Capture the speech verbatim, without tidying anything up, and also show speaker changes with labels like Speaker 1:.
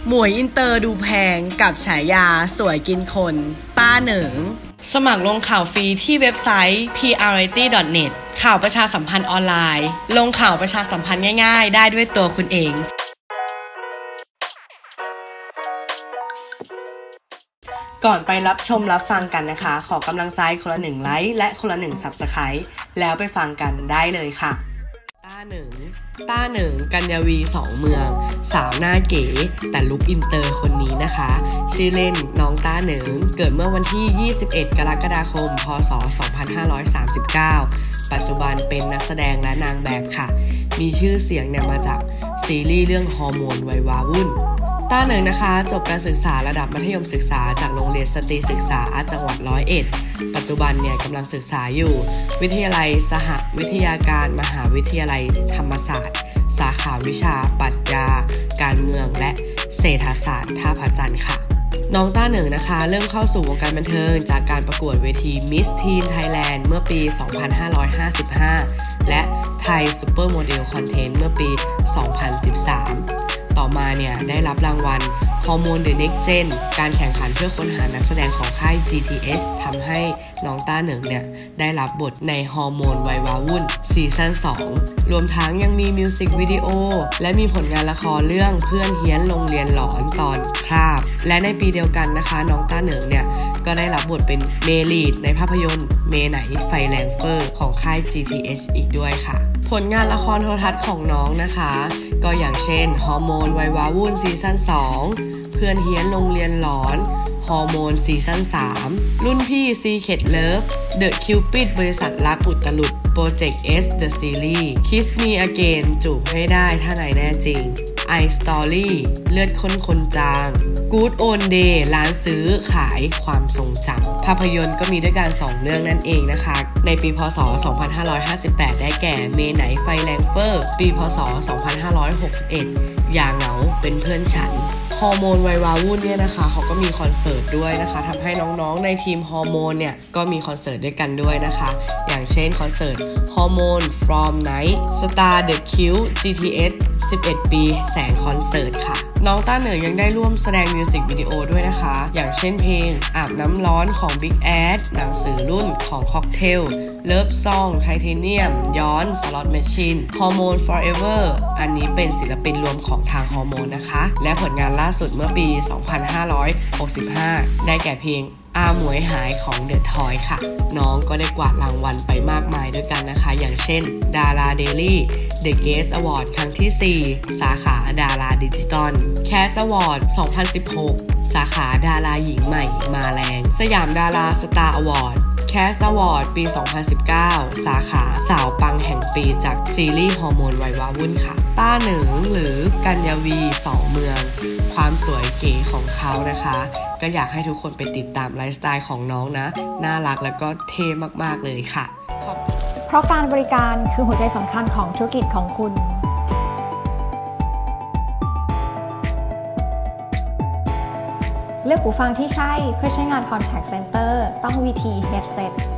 Speaker 1: หมวยอินเตอร์ดูแพงกับฉายาสวยกินคนต้าเหนิงสมัครลงข่าวฟรีที่เว็บไซต์ พี อาร์ วาไรตี้ ดอท เน็ต ข่าวประชาสัมพันธ์ออนไลน์ลงข่าวประชาสัมพันธ์ง่ายๆได้ด้วยตัวคุณเองก่อนไปรับชมรับฟังกันนะคะขอกำลังใจคนละหนึ่งไลค์และคนละหนึ่ง ซับสไครบ์ แล้วไปฟังกันได้เลยค่ะต้าเหนิงต้าเหนิงกัญญาวีสองเมืองสาวหน้าเก๋แต่ลุคอินเตอร์คนนี้นะคะชื่อเล่นน้องต้าเหนิงเกิดเมื่อวันที่ยี่สิบเอ็ดกรกฎาคมพ.ศ. สองพันห้าร้อยสามสิบเก้าปัจจุบันเป็นนักแสดงและนางแบบค่ะมีชื่อเสียงเนี่ยมาจากซีรีส์เรื่องฮอร์โมนวัยวาวุ่นต้าเหนิงนะคะจบการศึกษาระดับมัธยมศึกษาจากโรงเรียนสตรีศึกษาจังหวัดร้อยเอ็ดปัจจุบันเนี่ยกำลังศึกษาอยู่วิทยาลัยสหวิทยาการมหาวิทยาลัยธรรมศาสตร์สาขาวิชาปรัชญาการเมืองและเศรษฐศาสตร์ท่าพระจันทร์ค่ะน้องต้าเหนิงนะคะเริ่มเข้าสู่วงการบันเทิงจากการประกวดเวที Miss Teen Thailand เมื่อปี สองพันห้าร้อยห้าสิบห้า และไทยซูเปอร์โมเดลคอนเทนต์เมื่อปี สองพันสิบสามต่อมาเนี่ยได้รับรางวัลฮอร์โมน The Next Gen การแข่งขันเพื่อค้นหานักแสดงของค่าย จี ที เอช ทำให้น้องต้าเหนิงเนี่ยได้รับบทในฮอร์โมนวัยวาวุ่นซีซั่นสองรวมทั้งยังมีมิวสิกวิดีโอและมีผลงานละครเรื่องเพื่อนเฮี้ยนโรงเรียนหลอนตอนคราบและในปีเดียวกันนะคะน้องต้าเหนิงเนี่ยก็ได้รับบทเป็นเมลีดในภาพยนตร์เมไหนไฟแรงเฟอร์ของค่าย จี ที เอช อีกด้วยค่ะผลงานละครโทรทัศน์ของน้องนะคะก็อย่างเช่นฮอร์โมนวัยวาวุ่นซีซั่นสองเพื่อนเฮี้ยนโรงเรียนหลอนฮอร์โมนซีซั่นสามรุ่นพี่ Secret Love The Cupid บริษัทรักอุตลุด Project S The Series Kiss Me Again จูบให้ได้ถ้าไหนแน่จริง I Story เลือดข้นคนจาง Good Old Day ร้านซื้อขายความทรงจำภาพยนตร์ก็มีด้วยกันสองเรื่องนั่นเองนะคะในปีพ.ศ. สองพันห้าร้อยห้าสิบแปดได้แก่เมไหนไฟแรงเฟอร์ปีพ.ศ. สองพันห้าร้อยหกสิบเอ็ดอย่าเหงาเป็นเพื่อนฉันฮอร์โมนวัยวาวุ่นเนี่ยนะคะเขาก็มีคอนเสิร์ตด้วยนะคะทำให้น้องๆในทีมฮอร์โมนเนี่ยก็มีคอนเสิร์ตด้วยกันด้วยนะคะอย่างเช่นคอนเสิร์ตฮอร์โมน from night star the Q จี ที เอส สิบเอ็ด ปีแสงคอนเสิร์ตค่ะน้องต้าเหนิงยังได้ร่วมแสดงมิวสิกวิดีโอด้วยนะคะอย่างเช่นเพลงอาบน้ำร้อนของ Big Ass หนังสือรุ่นของ Cocktail Love Song Titanium ย้อน Slot Machine Hormone Forever อันนี้เป็นศิลปินรวมของทางฮอร์โมนนะคะและผลงานล่าสุดเมื่อปี สองพันห้าร้อยหกสิบห้า ได้แก่เพลงอาหมวยหายของเดอะทอยค่ะน้องก็ได้กวาดรางวัลไปมากมายด้วยกันนะคะอย่างเช่นดาราเดลี่เดอะเกสต์อวอร์ดครั้งที่สี่สาขาดาราดิจิตอลแคสต์อวอร์ดสองพันสิบหกสาขาดาราหญิงใหม่มาแรงสยามดาราสตาร์อวอร์ดแคสต์อวอร์ดปีสองพันสิบเก้าสาขาสาวปังแห่งปีจากซีรีส์ฮอร์โมนวัยวาวุ่นค่ะต้าเหนิงหรือกัญญาวีสองเมืองความสวยเก๋ของเขานะคะก็อยากให้ทุกคนไปติดตามไลฟ์สไตล์ของน้องนะน่ารักแล้วก็เท่มากๆเลยค่ะ
Speaker 2: เพราะการบริการคือหัวใจสำคัญของธุรกิจของคุณเลือกหูฟังที่ใช่เพื่อใช้งาน Contact Center ต้อง วี ที Headset